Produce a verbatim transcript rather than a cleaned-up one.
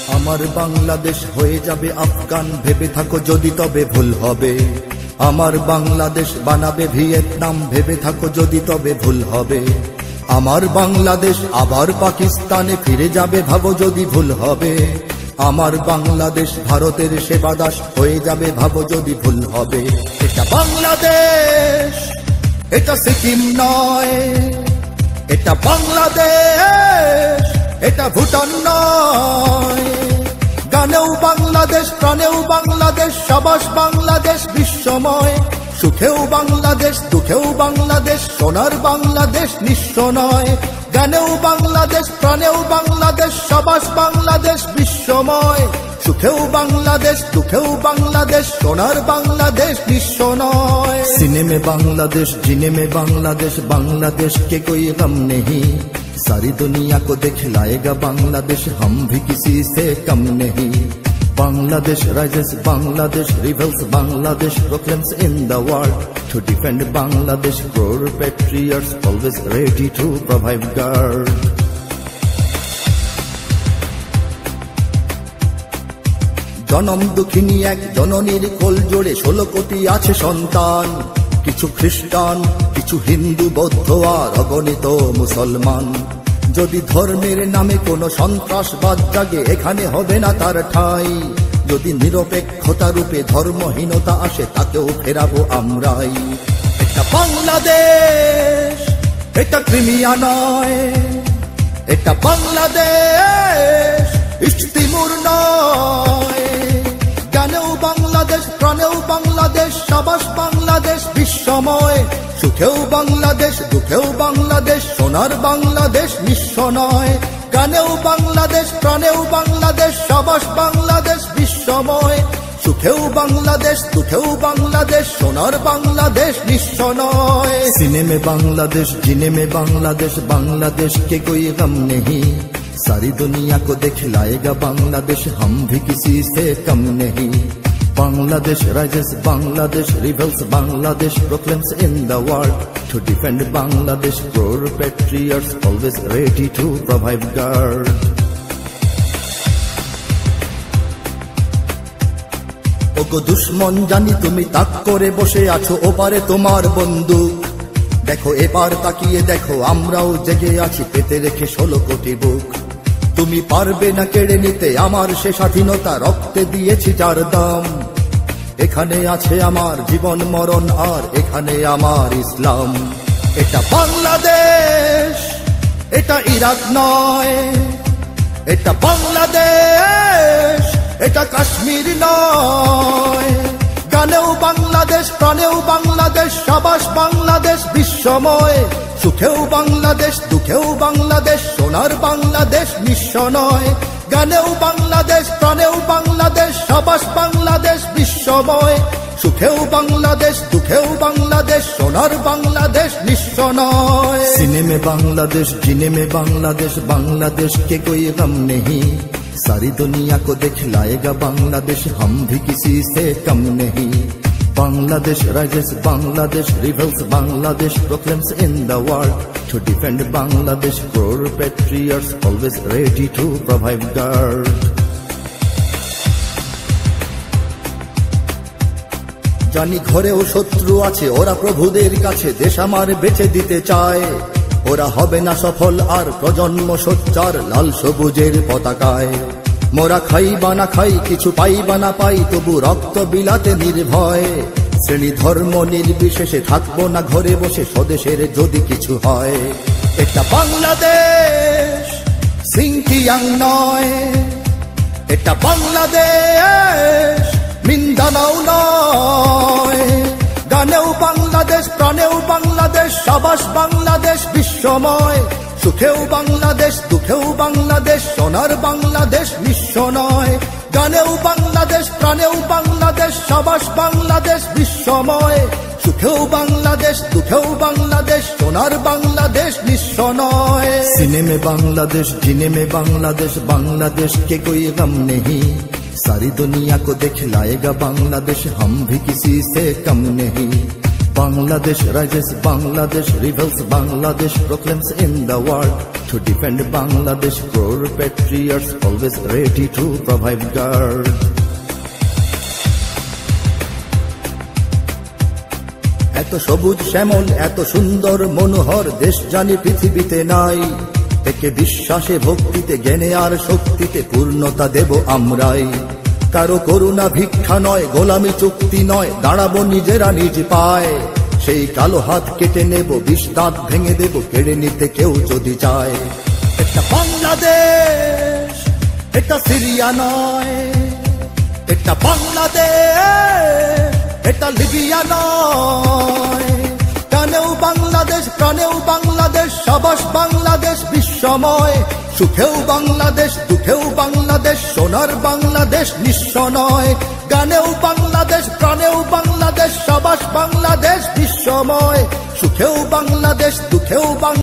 আমার বাংলাদেশ হয়ে যাবে আফগান, ভেবে থাকো যদি তবে ভুল হবে। আমার বাংলাদেশ বানাবে ভিয়েতনাম, ভেবে থাকো যদি তবে ভুল হবে। আমার বাংলাদেশ আবার পাকিস্তানে ফিরে যাবে, ভাবো যদি ভুল হবে। আমার বাংলাদেশ ভারতের সেবাদাস হয়ে যাবে, ভাবো যদি ভুল হবে। এটা বাংলাদেশ, এটা সিকিম নয়। এটা বাংলাদেশ, এটা ভুটান নয়। গানেও বাংলাদেশ, প্রাণেও বাংলাদেশ, সাবাস বাংলাদেশ বিশ্বময়। সুখেও বাংলাদেশ, দুঃখেও বাংলাদেশ, সোনার বাংলাদেশ নিঃস্ব নয়। গানেও বাংলাদেশ, প্রাণেও বাংলাদেশ, সাবাস বাংলাদেশ বিশ্বময়। সুখেও বাংলাদেশ, দুঃখেও বাংলাদেশ, সোনার বাংলাদেশ নিঃস্ব নয়। सीने में बांग्लादेश, जीने में बांग्लादेश, बांग्लादेश के कोई गम नहीं। सारी दुनिया को दिखलाएगा बांग्लादेश, हम भी किसी से कम नहीं। Bangladesh rises, Bangladesh rebels, Bangladesh proclaims in the world. To defend Bangladesh, grow patriots always ready to provide guard. জনম দুঃখিনী এক জননীর কোল জোড়ে ষোলো কোটি আছে সন্তান। কিছু খ্রিস্টান, কিছু হিন্দু, বৌদ্ধ আর অগণিত মুসলমান। যদি ধর্মের নামে কোনো সন্ত্রাসবাদ জাগে, এখানে হবে না তার ঠাঁই। যদি নিরপেক্ষতা রূপে ধর্মহীনতা আসে, তাকেও ফেরাবো আমরাই। এটা বাংলাদেশ, এটা ক্রিমিয়া নয়। এটা বাংলাদেশ, ইস্ট তিমুর নয়। গানেও বাংলাদেশ, প্রাণেও বাংলাদেশ, সাবাস বাংলাদেশ বিশ্বময়। সুখেও বাংলাদেশ, দুঃখেও বাংলাদেশ, সোনার বাংলাদেশ নিঃস্ব নয়। গানেও বাংলাদেশ, প্রাণেও বাংলাদেশ, সাবাস বাংলাদেশ বিশ্বময়। সুখেও বাংলাদেশ, দুঃখেও বাংলাদেশ, সোনার বাংলাদেশ নিঃস্ব নয়। सीने में बांग्लादेश, जीने में बांग्लादेश, बांग्लादेश के कोई गम नहीं। सारी दुनिया को दिखलाएगा बांग्लादेश, हम भी किसी से कम नहीं। Bangladesh rises, Bangladesh rebels, Bangladesh proclaims in the world. To defend Bangladesh, grow patriots always ready to provide guard. ওগো দুশ্মন জানি তুমি তাক করে বসে আছো, ওপারে তোমার বন্দুক। দেখো এবার তাকিয়ে দেখো, আমরাও জেগে আছি পেতে রেখে ষোলো কোটি বুক। তুমি পারবে না কেড়ে নিতে আমার সে স্বাধীনতা, রক্তে দিয়েছি যার দাম। এখানে আছে আমার জীবন মরণ, আর এখানে আমার ইসলাম। এটা বাংলাদেশ, এটা ইরাক নয়। এটা বাংলাদেশ, এটা কাশ্মীর নয়। গানেও বাংলাদেশ, প্রাণেও বাংলাদেশ, সাবাস বাংলাদেশ বিশ্বময়। সুখেও বাংলাদেশ, দুঃখেও বাংলাদেশ, সোনার বাংলাদেশ নিঃস্ব নয়। গানেও বাংলাদেশ, প্রাণেও বাংলাদেশ, সাবাস বাংলাদেশ বিশ্বময়। সুখেও বাংলাদেশ, দুঃখেও বাংলাদেশ, সোনার বাংলাদেশ নিঃস্ব নয়। सीने में बांग्लादेश, जीने में बांग्लादेश, बांग्लादेश के कोई गम नहीं। सारी दुनिया को दिखलाएगा बांग्लादेश, हम भी किसी से कम नहीं। Bangladesh rises, Bangladesh rebels, Bangladesh proclaims in the world. To defend Bangladesh, grow patriots always ready to provide guard. জানি ঘরেও শত্রু আছে, ওরা প্রভুদের কাছে দেশ আমার বেঁচে দিতে চায়। ওরা হবে না সফল আর প্রজন্ম সোচ্চার লাল সবুজের পতাকায়। মোরা খাই বা না খাই, কিছু পাই বা না পাই, তবু রক্ত বিলাতে নির্ভয়। শ্রেণী ধর্ম নির্বিশেষে থাকবো না ঘরে বসে, স্বদেশের যদি কিছু হয়। এটা বাংলাদেশ, সিংকিয়াং নয়। এটা বাংলাদেশ, মিন্দানাও নয়। গানেও বাংলাদেশ, প্রাণেও বাংলাদেশ, সাবাস বাংলাদেশ বিশ্বময়। সুখেও বাংলাদেশ, দুঃখেও বাংলাদেশ, সোনার বাংলাদেশ নিঃস্ব নয়। গানেও বাংলাদেশ, প্রাণেও বাংলাদেশ, সাবাস বাংলাদেশ বিশ্বময়। সুখেও বাংলাদেশ, দুঃখেও বাংলাদেশ, সোনার বাংলাদেশ নিঃস্ব নয়। सीने में बांग्लादेश, जीने में बांग्लादेश, बांग्लादेश के कोई गम नहीं। सारी दुनिया को दिखलाएगा बांग्लादेश, हम भी किसी से कम नहीं। Bangladesh rises, Bangladesh rebels, Bangladesh proclaims in the world. To defend Bangladesh, core patriots always ready to provide guard. এত সবুজ শ্যামল, এত সুন্দর মনোহর দেশ জানি পৃথিবীতে নাই। একে বিশ্বাসে ভক্তিতে জ্ঞানে আর শক্তিতে পূর্ণতা দেব আমরাই। কারো করুণা ভিক্ষা নয়, গোলামি চুক্তি নয়, দাঁড়াবো নিজেরা নিজ পায়। সেই কালো হাত কেটে নেব, বিষ দাঁত ভেঙে দেব, কেড়ে নিতে কেউ যদি চায়। এটা বাংলাদেশ, এটা সিরিয়া নয়। এটা বাংলাদেশ, এটা লিবিয়া নয়। প্রাণেও বাংলাদেশ, প্রাণেও বাংলাদেশ, সাবাস বাংলাদেশ বিশ্বময়। সুখেও বাংলাদেশ, দুঃখেও বাংলাদেশ, সোনার বাংলাদেশ নিঃস্ব নয়। গানেও বাংলাদেশ, প্রাণেও বাংলাদেশ, সাবাস বাংলাদেশ বিশ্বময়। সুখেও বাংলাদেশ, দুঃখেও বাংলাদেশ।